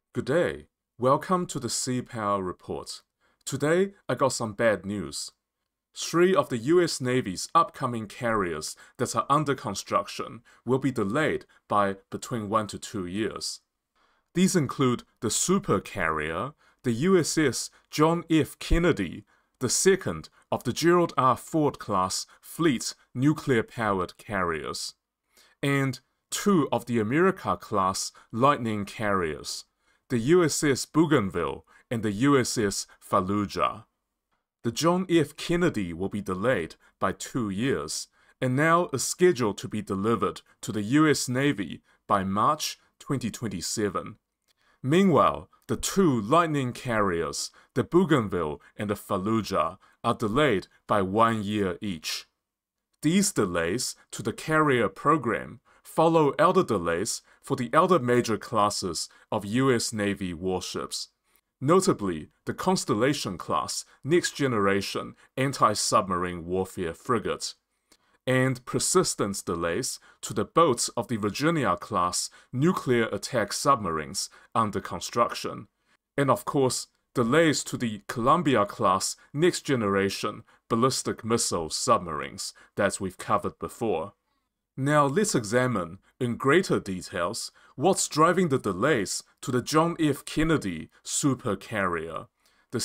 Good day. Welcome to the Sea Power Report. Today, I got some bad news. 3 of the US Navy's upcoming carriers that are under construction will be delayed by between 1 to 2 years. These include the supercarrier, the USS John F Kennedy, the second of the Gerald R Ford class fleet nuclear-powered carriers, and 2 of the America class Lightning carriers, the USS Bougainville and the USS Fallujah. The John F Kennedy will be delayed by 2 years, and now is scheduled to be delivered to the US Navy by March 2027. Meanwhile, the 2 Lightning carriers, the Bougainville and the Fallujah, are delayed by 1 year each. These delays to the carrier program follow elder delays for the elder major classes of US Navy warships, notably the Constellation-class next-generation anti-submarine warfare frigate, and persistence delays to the boats of the Virginia-class nuclear attack submarines under construction, and of course, delays to the Columbia-class next-generation ballistic missile submarines that we've covered before. Now let's examine, in greater details, what's driving the delays to the John F Kennedy supercarrier, the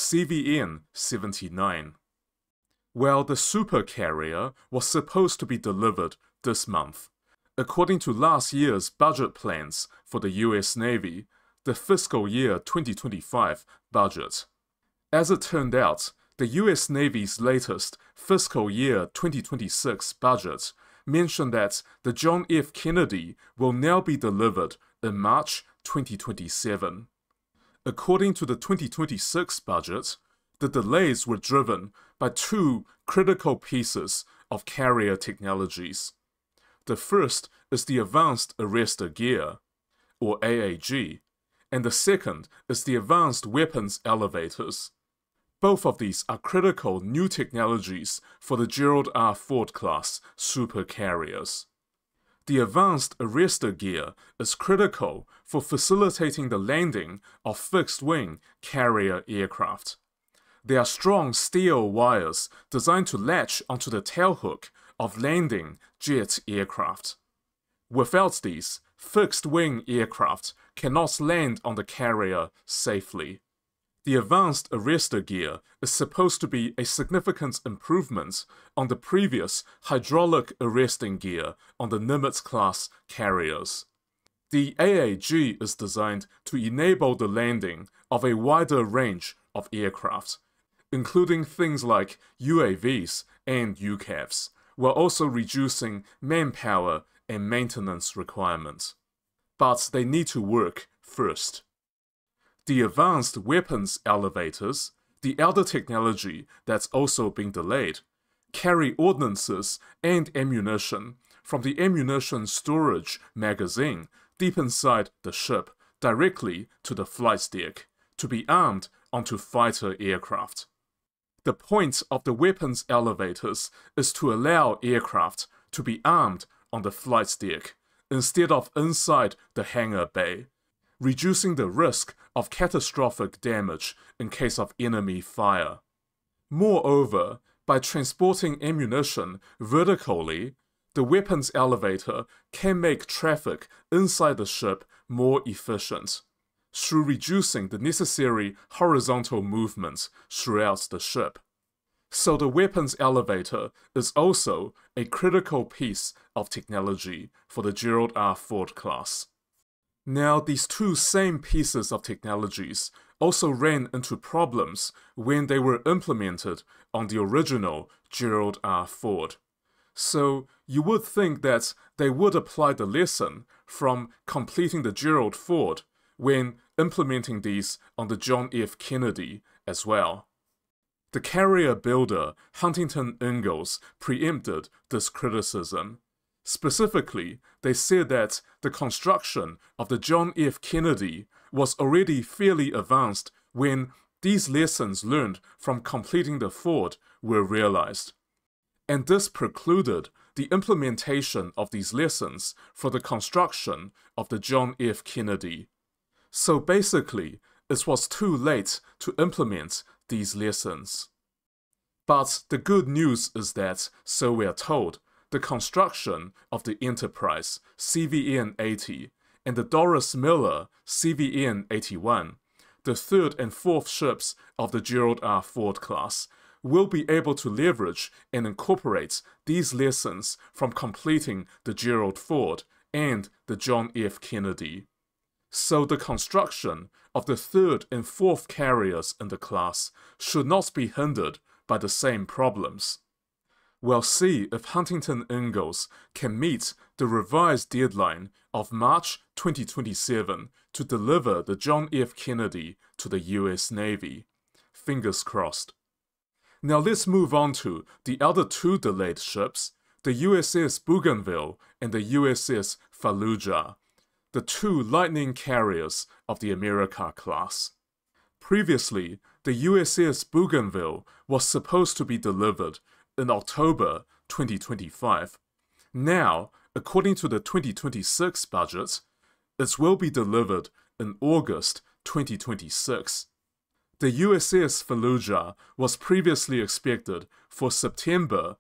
CVN-79. Well, the supercarrier was supposed to be delivered this month. According to last year's budget plans for the US Navy, the fiscal year 2025 budget. As it turned out, the US Navy's latest fiscal year 2026 budget mentioned that the John F Kennedy will now be delivered in March 2027. According to the 2026 budget, the delays were driven by 2 critical pieces of carrier technologies. The first is the Advanced Arrestor Gear, or AAG, and the second is the Advanced Weapons Elevators. Both of these are critical new technologies for the Gerald R Ford class supercarriers. The Advanced Arrestor Gear is critical for facilitating the landing of fixed-wing carrier aircraft. They are strong steel wires designed to latch onto the tailhook of landing jet aircraft. Without these, fixed-wing aircraft cannot land on the carrier safely. The Advanced Arrestor Gear is supposed to be a significant improvement on the previous hydraulic arresting gear on the Nimitz-class carriers. The AAG is designed to enable the landing of a wider range of aircraft, including things like UAVs and UCAVs, while also reducing manpower and maintenance requirements. But they need to work first. The Advanced Weapons Elevators, the elder technology that's also being delayed, carry ordnances and ammunition from the ammunition storage magazine deep inside the ship directly to the flight deck to be armed onto fighter aircraft. The point of the weapons elevators is to allow aircraft to be armed on the flight deck instead of inside the hangar bay, reducing the risk of catastrophic damage in case of enemy fire. Moreover, by transporting ammunition vertically, the weapons elevator can make traffic inside the ship more efficient, through reducing the necessary horizontal movements throughout the ship. So the weapons elevator is also a critical piece of technology for the Gerald R Ford class. Now, these 2 same pieces of technologies also ran into problems when they were implemented on the original Gerald R Ford. So you would think that they would apply the lesson from completing the Gerald Ford when implementing these on the John F Kennedy as well. The carrier builder Huntington Ingalls preempted this criticism. Specifically, they said that the construction of the John F Kennedy was already fairly advanced when these lessons learned from completing the Ford were realized. And this precluded the implementation of these lessons for the construction of the John F Kennedy. So basically, it was too late to implement these lessons. But the good news is that, so we are told, the construction of the Enterprise CVN-80 and the Doris Miller CVN-81, the third and fourth ships of the Gerald R Ford class, will be able to leverage and incorporate these lessons from completing the Gerald Ford and the John F Kennedy. So the construction of the third and fourth carriers in the class should not be hindered by the same problems. We'll see if Huntington Ingalls can meet the revised deadline of March 2027 to deliver the John F Kennedy to the US Navy. Fingers crossed. Now let's move on to the other two delayed ships, the USS Bougainville and the USS Fallujah, the two Lightning carriers of the America class. Previously, the USS Bougainville was supposed to be delivered in October 2025. Now, according to the 2026 budget, it will be delivered in August 2026. The USS Fallujah was previously expected for September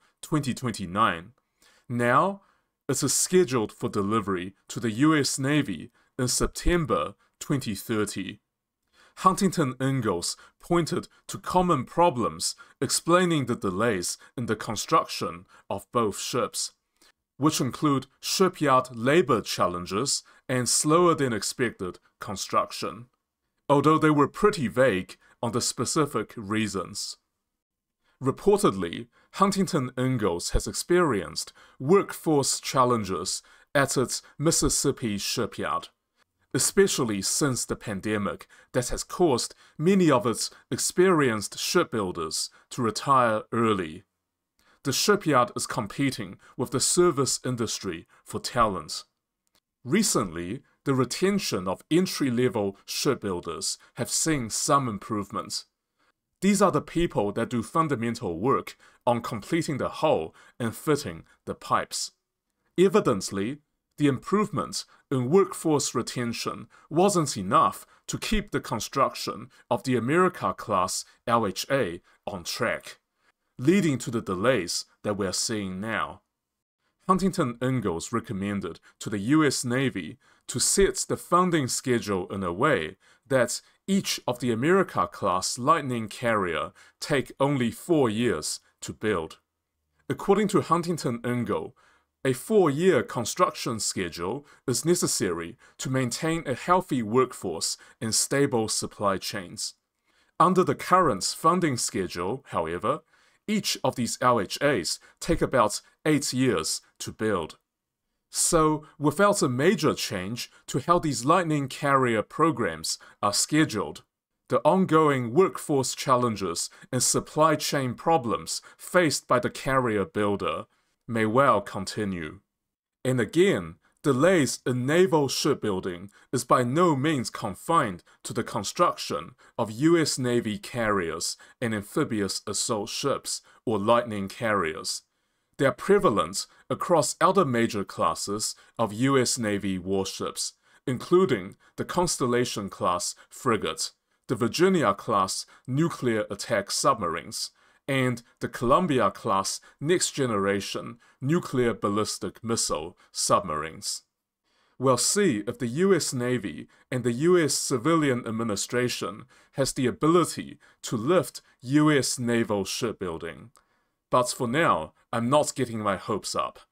2029. Now, it is scheduled for delivery to the US Navy in September 2030. Huntington Ingalls pointed to common problems explaining the delays in the construction of both ships, which include shipyard labor challenges and slower than expected construction, although they were pretty vague on the specific reasons. Reportedly, Huntington Ingalls has experienced workforce challenges at its Mississippi shipyard, especially since the pandemic that has caused many of its experienced shipbuilders to retire early. The shipyard is competing with the service industry for talent. Recently, the retention of entry-level shipbuilders have seen some improvements. These are the people that do fundamental work on completing the hull and fitting the pipes. Evidently, the improvement in workforce retention wasn't enough to keep the construction of the America-class LHA on track, leading to the delays that we're seeing now. Huntington Ingalls recommended to the US Navy to set the funding schedule in a way that each of the America-class Lightning carrier take only 4 years to build. According to Huntington Ingalls, a 4-year construction schedule is necessary to maintain a healthy workforce and stable supply chains. Under the current funding schedule, however, each of these LHAs take about 8 years to build. So, without a major change to how these Lightning carrier programs are scheduled, the ongoing workforce challenges and supply chain problems faced by the carrier builder may well continue. And again, delays in naval shipbuilding is by no means confined to the construction of US Navy carriers and amphibious assault ships or Lightning carriers. They are prevalent across other major classes of US Navy warships, including the Constellation-class frigate, the Virginia-class nuclear attack submarines, and the Columbia-class next-generation nuclear ballistic missile submarines. We'll see if the US Navy and the US civilian administration has the ability to lift US naval shipbuilding. But for now, I'm not getting my hopes up.